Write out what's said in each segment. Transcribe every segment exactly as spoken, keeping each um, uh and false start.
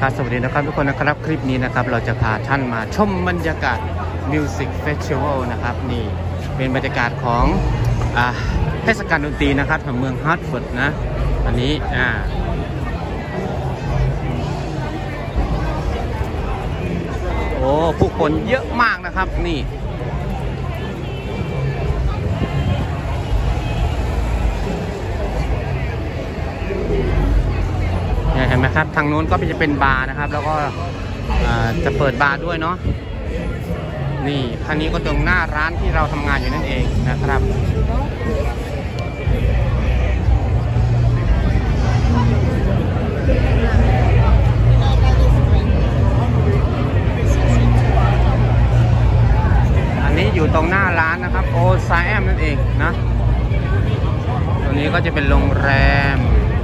ครับสวัสดีนะครับทุกคนนะครับคลิปนี้นะครับเราจะพาท่านมาชมบรรยากาศมิวสิกเฟสติวัลนะครับนี่เป็นบรรยากาศของอ่าเทศกาลดนตรีนะครับของเมืองฮาร์ทฟอร์ดนะอันนี้อ่าโอ้ผู้คนเยอะมากนะครับนี่เห็นไหมครับทางนู้นก็จะเป็นบาร์นะครับแล้วก็จะเปิดบาร์ด้วยเนาะนี่คันนี้ก็ตรงหน้าร้านที่เราทำงานอยู่นั่นเองนะครับอันนี้อยู่ตรงหน้าร้านนะครับโอซาแอมนั่นเองนะตรงนี้ก็จะเป็นโรงแรม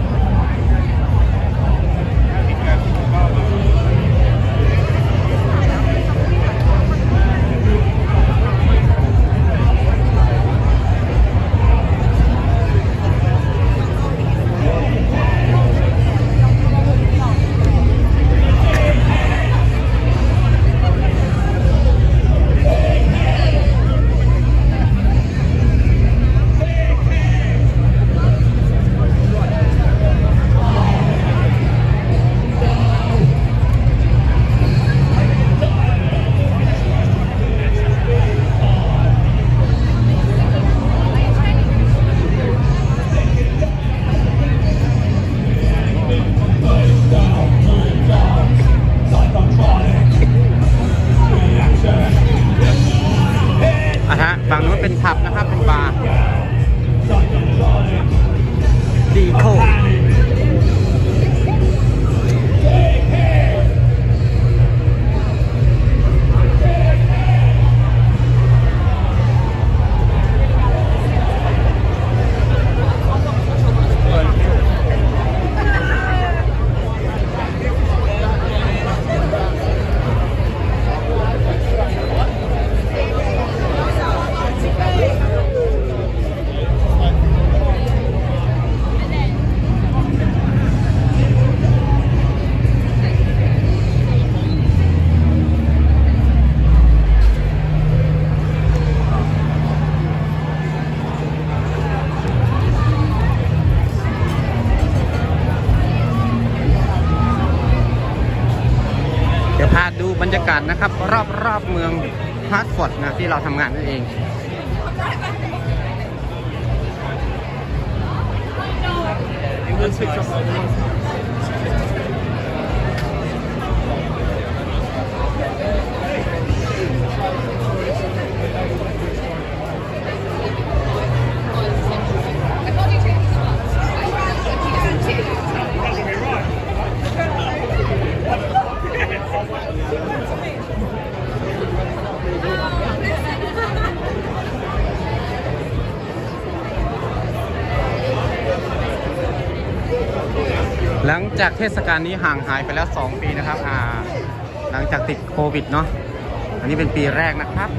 ฝั่งนู้นเป็นผับนะครับเป็นบาร์ดีโคพาดูบรรยากาศนะครับรอบๆเมืองฮาร์ทฟอร์ดนะที่เราทำงานนั่นเองหลังจากเทศกาลนี้ห่างหายไปแล้วสองปีนะครับอ่าหลังจากติดโควิดเนาะอันนี้เป็นปีแรกนะครับ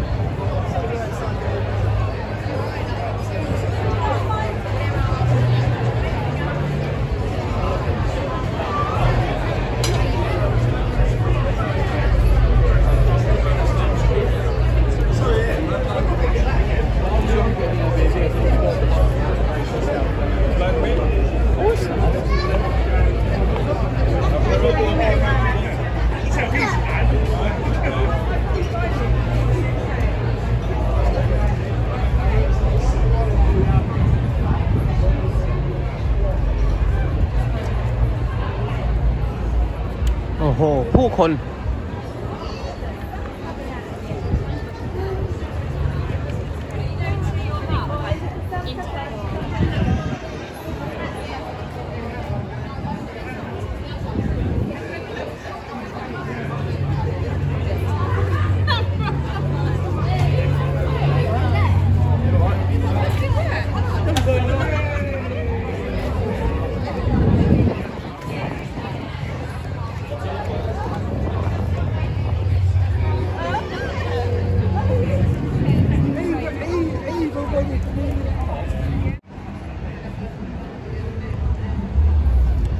โอ้โหผู้คน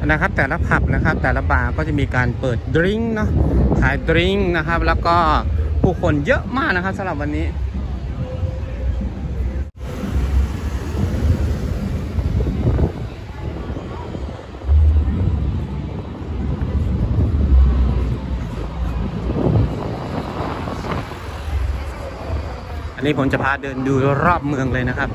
นะครับแต่ละผับนะครับแต่ละบาร์ก็จะมีการเปิดดริงก์เนาะขายดริงก์นะครับแล้วก็ผู้คนเยอะมากนะครับสำหรับวันนี้อันนี้ผมจะพาเดินดูรอบเมืองเลยนะครับ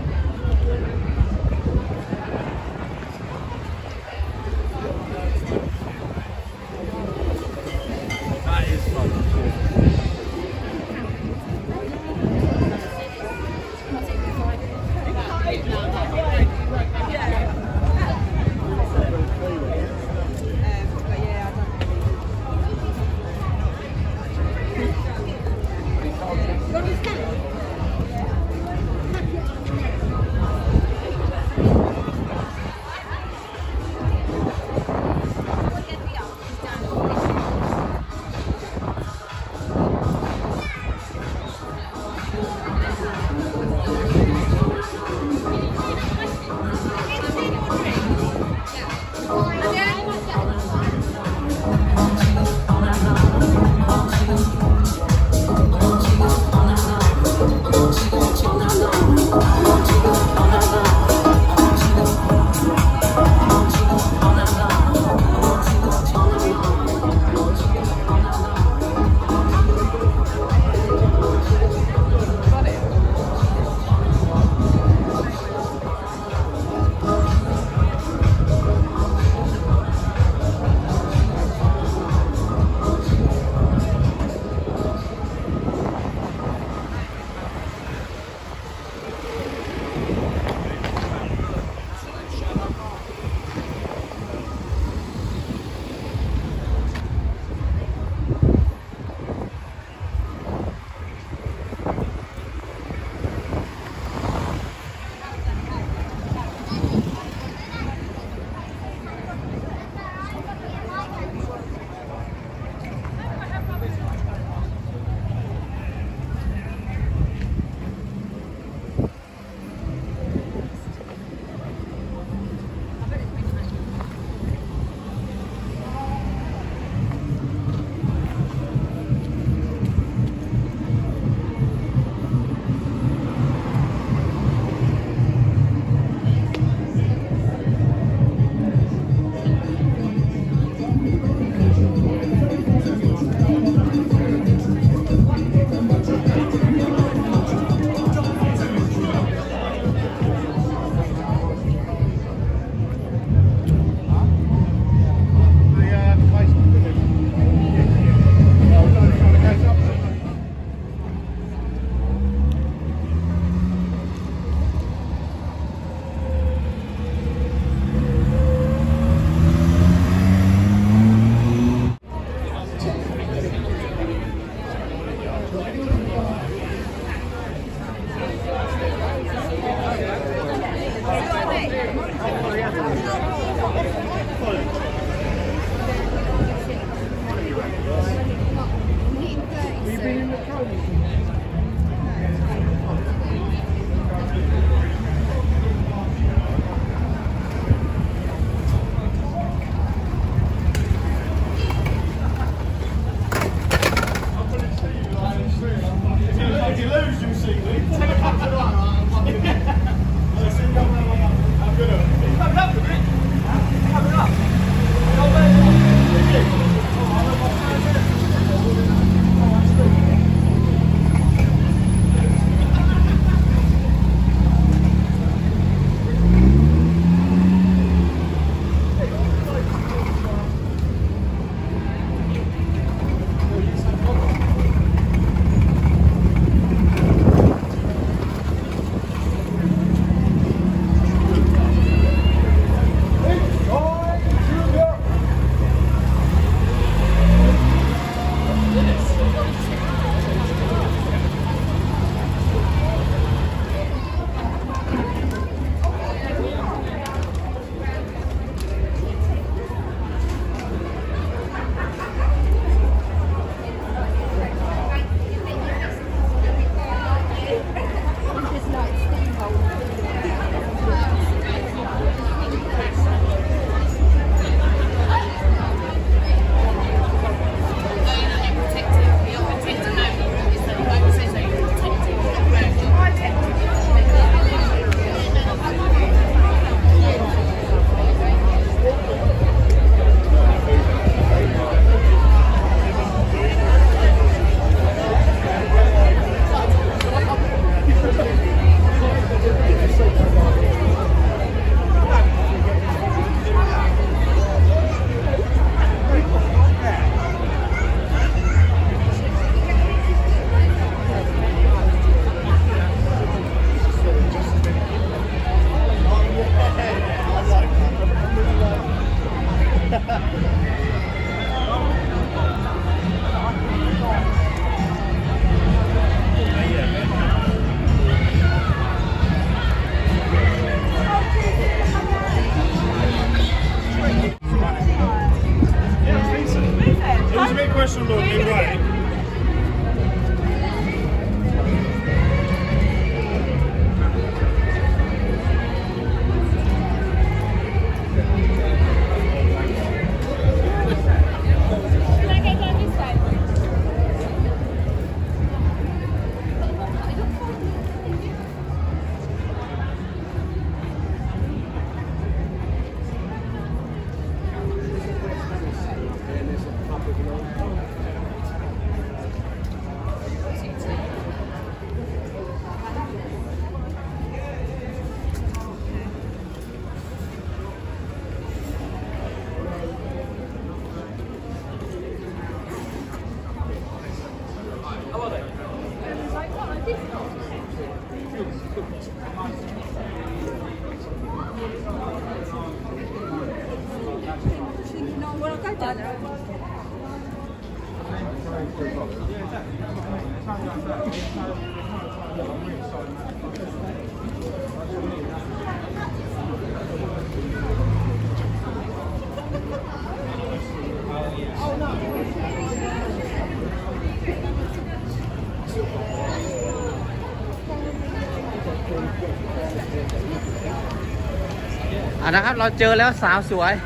อ่ะนะครับเราเจอแล้วสาวสวย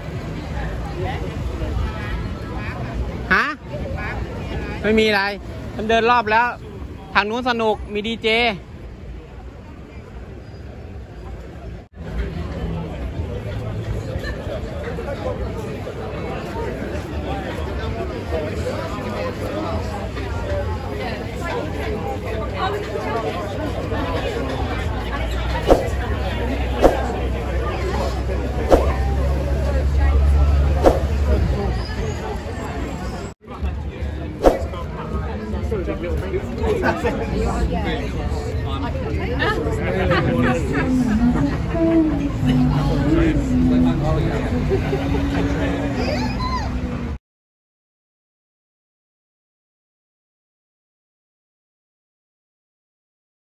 ฮะไม่มีอะไรมันเดินรอบแล้วทางนู้นสนุกมีดีเจ